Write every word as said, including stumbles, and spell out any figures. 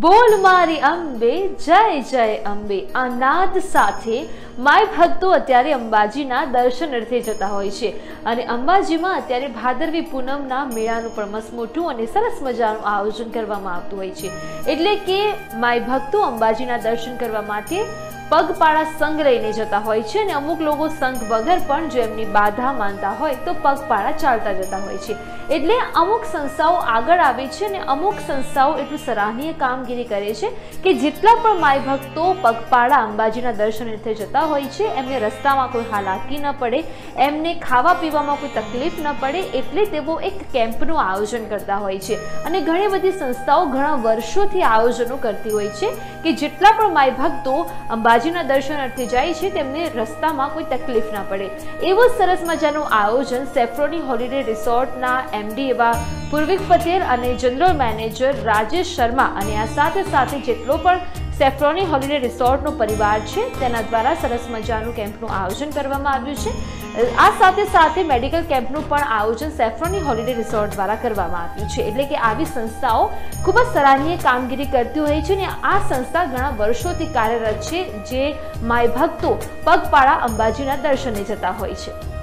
બોલ મારી અંબે, જય જય અંબે આ નાદ સાથે માય ભક્તો અત્યારે અંબાજીના દર્શન અર્થે જતા હોય છે અને અંબાજીમાં અત્યારે ભાદરવી પૂનમના મેળાનું પણ મસ્ત મોટું અને સરસ મજાનું આયોજન કરવામાં આવતું હોય છે। એટલે કે માય ભક્તો અંબાજીના દર્શન કરવા માટે પગપાળા સંઘ લઈને જતા હોય છે અને અમુક લોકો સંઘ વગર પણ જો એમની બાધા માનતા હોય તો પગપાળા ચાલતા જતા હોય છે। એટલે અમુક સંસ્થાઓ આગળ આવે છે અને અમુક સંસ્થાઓ એટલું સરાહનીય કામગીરી કરે છે કે જેટલા પણ માય ભક્તો પગપાળા અંબાજીના દર્શન અર્થે જતા હોય છે એમને રસ્તામાં કોઈ હાલાકી ન પડે, એમને ખાવા પીવામાં કોઈ તકલીફ ન પડે એટલે તેઓ એક કેમ્પનું આયોજન કરતા હોય છે અને ઘણી બધી સંસ્થાઓ ઘણા વર્ષોથી આયોજનો કરતી હોય છે કે જેટલા પણ માય ભક્તો અંબાજીના દર્શન અર્થે જાય છે તેમને રસ્તામાં કોઈ તકલીફ ના પડે। એવું સરસ મજાનું આયોજન સેફ્રોની હોલિડે રિસોર્ટના એમડી એવા પૂર્વિક પટેલ અને જનરલ મેનેજર રાજેશ શર્મા અને આ સાથે સાથે જેટલો પણ સેફ્રોની હોલિડે રિસોર્ટનો પરિવાર છે તેના દ્વારા સરસ મજાનું કેમ્પનું આયોજન કરવામાં આવ્યું છે। આ સાથે સાથે મેડિકલ કેમ્પનું પણ આયોજન સેફ્રોની હોલિડે રિસોર્ટ દ્વારા કરવામાં આવ્યું છે। એટલે કે આવી સંસ્થાઓ ખૂબ જ સરાહનીય કામગીરી કરતી હોય છે અને આ સંસ્થા ઘણા વર્ષોથી કાર્યરત છે જે માય ભક્તો પગપાળા અંબાજીના દર્શને જતા હોય છે।